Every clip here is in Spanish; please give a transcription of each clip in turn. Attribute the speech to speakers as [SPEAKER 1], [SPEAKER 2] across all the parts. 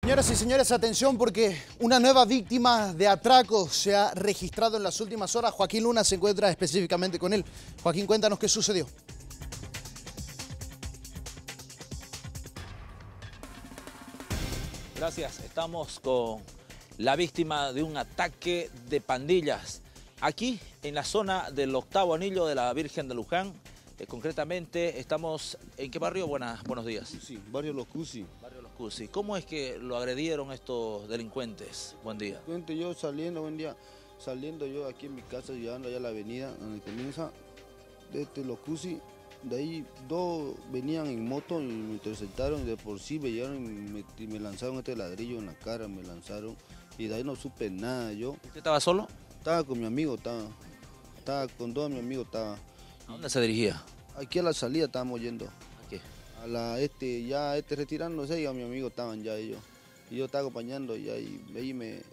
[SPEAKER 1] Señoras y señores, atención porque una nueva víctima de atraco se ha registrado en las últimas horas. Joaquín Luna se encuentra específicamente con él. Joaquín, cuéntanos qué sucedió.
[SPEAKER 2] Gracias, estamos con la víctima de un ataque de pandillas. Aquí, en la zona del octavo anillo de la Virgen de Luján, concretamente, estamos ¿en qué barrio? Buenos días.
[SPEAKER 3] Sí, barrio Los Cusi.
[SPEAKER 2] Barrio Los Cusi. ¿Cómo es que lo agredieron estos delincuentes? Buen día.
[SPEAKER 3] Yo saliendo, buen día, saliendo yo aquí en mi casa, llegando allá a la avenida donde comienza Los Cusi. De ahí dos venían en moto y me interceptaron, de por sí me llegaron y me lanzaron este ladrillo en la cara, me lanzaron y de ahí no supe nada yo.
[SPEAKER 2] ¿Usted estaba solo?
[SPEAKER 3] Estaba con mi amigo, estaba con dos de mis amigos, estaba.
[SPEAKER 2] ¿A dónde se dirigía?
[SPEAKER 3] Aquí a la salida estábamos yendo.
[SPEAKER 2] ¿A qué?
[SPEAKER 3] A la retirándose y a mi amigo estaban ya ellos. Y yo estaba acompañando y ahí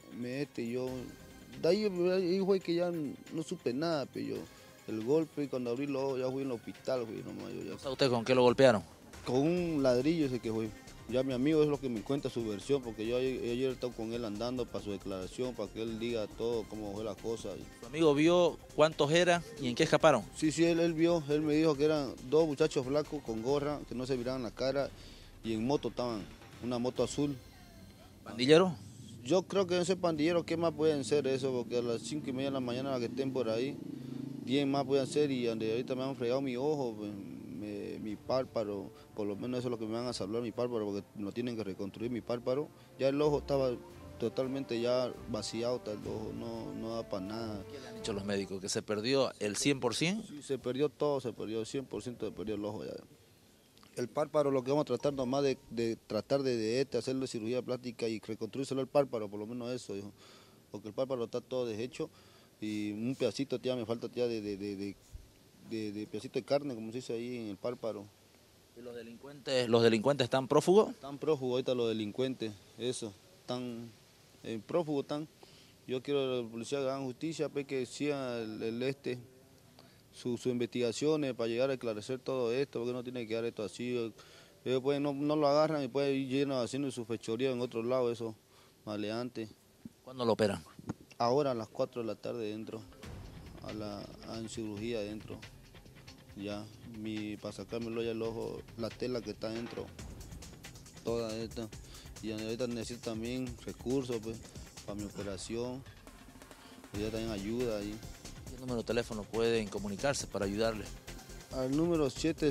[SPEAKER 3] yo. De ahí fue que ya no supe nada, pero yo. El golpe, cuando abrí los ojos, ya fui en el hospital, fui nomás.
[SPEAKER 2] ¿Usted con qué lo golpearon?
[SPEAKER 3] Con un ladrillo ese que fue. Ya mi amigo es lo que me cuenta su versión, porque yo ayer estaba con él andando para su declaración, para que él diga todo, cómo fue la cosa.
[SPEAKER 2] ¿Su amigo vio cuántos eran y en qué escaparon?
[SPEAKER 3] Sí, él vio, él me dijo que eran dos muchachos flacos con gorra, que no se miraban la cara, y en moto estaban, una moto azul.
[SPEAKER 2] ¿Pandillero?
[SPEAKER 3] Yo creo que ese pandillero, ¿qué más pueden ser eso? Porque a las 5:30 de la mañana que estén por ahí, 10 más pueden ser, y donde ahorita me han fregado mi ojo, pues, mi párpado, por lo menos eso es lo que me van a salvar, mi párpado, porque no tienen que reconstruir mi párpado. Ya el ojo estaba totalmente ya vaciado, el ojo no da para nada.
[SPEAKER 2] ¿Qué le han dicho los médicos? ¿Que se perdió el 100%?
[SPEAKER 3] Sí, se perdió todo, se perdió el 100%, se perdió el ojo ya. El párpado lo que vamos a tratar nomás de tratar de hacerle cirugía plástica y reconstruírselo el párpado, por lo menos eso, dijo. Porque el párpado está todo deshecho y un pedacito ya me falta ya de pedacito de carne, como se dice ahí en el párpado.
[SPEAKER 2] ¿Y los delincuentes están prófugos?
[SPEAKER 3] Están prófugos ahorita los delincuentes, eso, están prófugos están. Yo quiero que la policía haga justicia, pues, que sigan sus investigaciones para llegar a esclarecer todo esto, porque no tiene que quedar esto así. Ellos pues, no lo agarran y pueden ir llenos haciendo su fechoría en otro lado, esos maleantes.
[SPEAKER 2] ¿Cuándo lo operan?
[SPEAKER 3] Ahora a las 4 de la tarde dentro, en cirugía dentro. Ya, para sacármelo ya el ojo, la tela que está dentro, toda esta. Y ahorita necesito también recursos, pues, para mi operación. Y ya también ayuda ahí.
[SPEAKER 2] ¿Qué número de teléfono pueden comunicarse para ayudarle?
[SPEAKER 3] Al número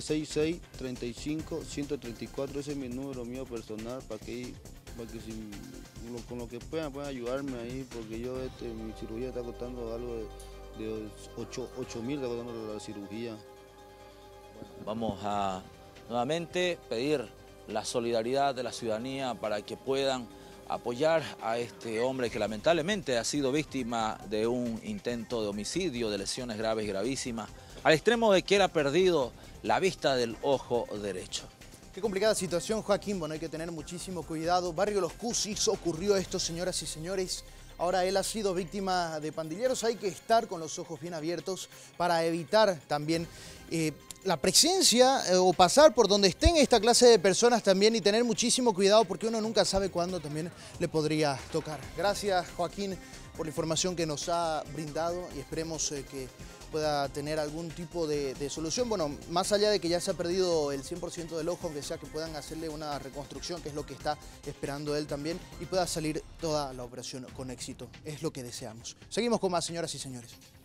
[SPEAKER 3] 766-35-134, ese es mi número mío personal, para que con lo que puedan ayudarme ahí, porque yo mi cirugía está costando algo de 8.000, está costando la cirugía.
[SPEAKER 2] Vamos a nuevamente pedir la solidaridad de la ciudadanía para que puedan apoyar a este hombre que lamentablemente ha sido víctima de un intento de homicidio, de lesiones graves y gravísimas, al extremo de que él ha perdido la vista del ojo derecho.
[SPEAKER 1] Qué complicada situación, Joaquín. Bueno, hay que tener muchísimo cuidado. Barrio Los Cusis ocurrió esto, señoras y señores. Ahora él ha sido víctima de pandilleros. Hay que estar con los ojos bien abiertos para evitar también la presencia o pasar por donde estén esta clase de personas también y tener muchísimo cuidado porque uno nunca sabe cuándo también le podría tocar. Gracias, Joaquín, por la información que nos ha brindado y esperemos que pueda tener algún tipo de solución. Bueno, más allá de que ya se ha perdido el 100% del ojo, aunque sea que puedan hacerle una reconstrucción, que es lo que está esperando él también, y pueda salir toda la operación con éxito. Es lo que deseamos. Seguimos con más, señoras y señores.